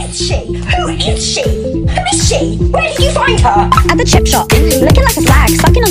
is she? Who is she? Who is she? Where did you find her? At the chip shop, looking like a flag, sucking